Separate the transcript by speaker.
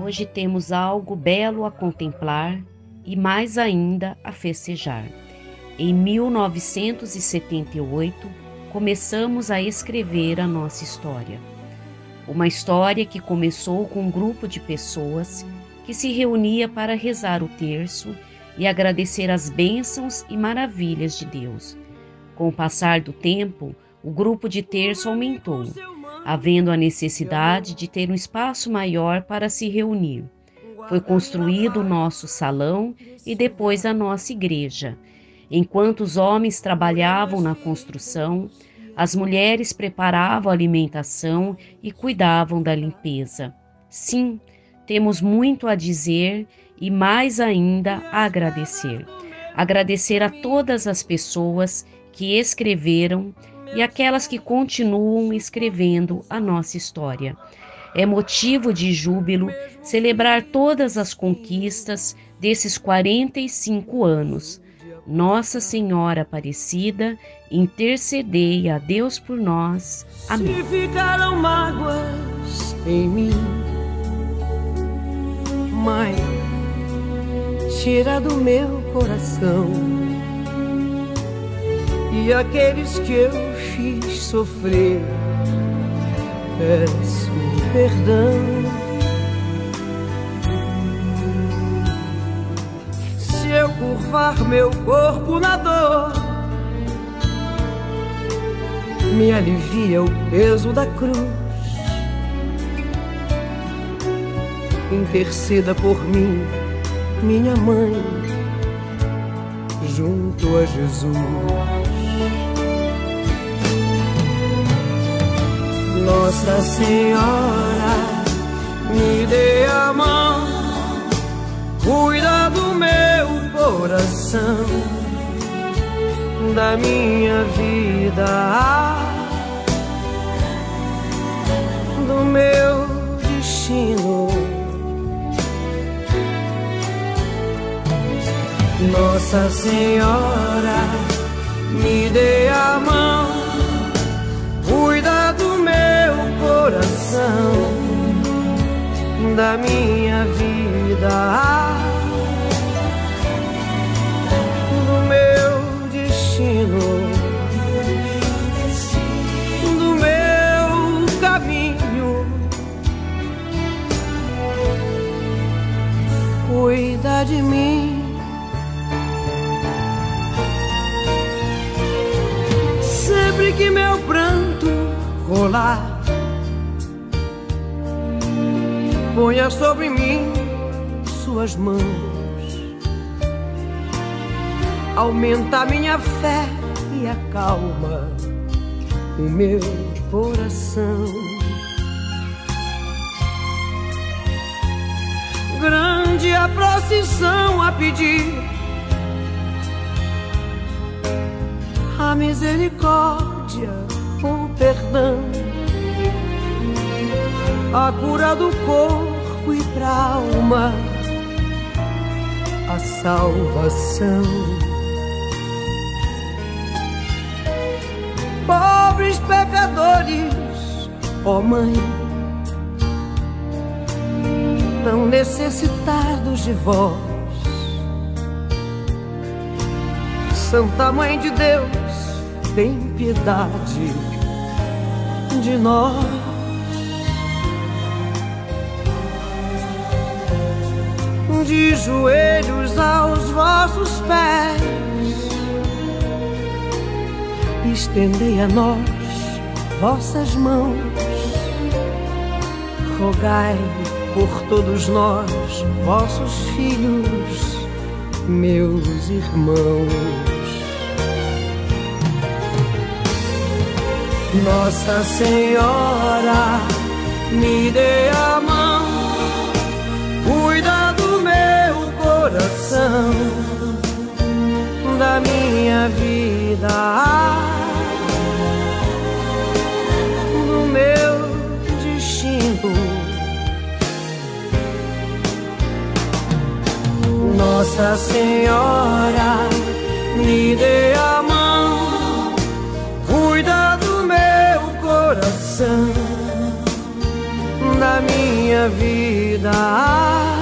Speaker 1: Hoje temos algo belo a contemplar e mais ainda a festejar. Em 1978, começamos a escrever a nossa história. Uma história que começou com um grupo de pessoas que se reunia para rezar o terço e agradecer as bênçãos e maravilhas de Deus. Com o passar do tempo, o grupo de terço aumentou, havendo a necessidade de ter um espaço maior para se reunir. Foi construído o nosso salão e depois a nossa igreja. Enquanto os homens trabalhavam na construção, as mulheres preparavam a alimentação e cuidavam da limpeza. Sim, temos muito a dizer e mais ainda a agradecer. Agradecer a todas as pessoas que escreveram e aquelas que continuam escrevendo a nossa história. É motivo de júbilo celebrar todas as conquistas desses 45 anos. Nossa Senhora Aparecida, intercedei a Deus por nós. Amém.
Speaker 2: Se ficaram mágoas em mim, Mãe, tira do meu coração. E aqueles que eu fiz sofrer, peço perdão. Se eu curvar meu corpo na dor, me alivia o peso da cruz. Interceda por mim, minha mãe, junto a Jesus. Nossa Senhora, me dê a mão, cuida do meu coração, da minha vida, do meu destino. Nossa Senhora, me dê a mão, cuida do meu coração, da minha vida, do meu destino, do meu caminho. Cuida de mim. Sempre que meu pranto rolar, ponha sobre mim suas mãos. Aumenta minha fé e acalma o meu coração. Grande a procissão a pedir a misericórdia, o perdão, a cura do corpo e pra alma, a salvação. Pobres pecadores, ó Mãe, tão necessitados de vós. Santa Mãe de Deus, tem piedade de nós. De joelhos aos vossos pés, estendei a nós vossas mãos. Rogai por todos nós, vossos filhos, meus irmãos. Nossa Senhora, me dê a mão, cuida do meu coração, da minha vida, do meu destino. Nossa Senhora, me dê a mão, cuida do meu coração, da minha minha vida.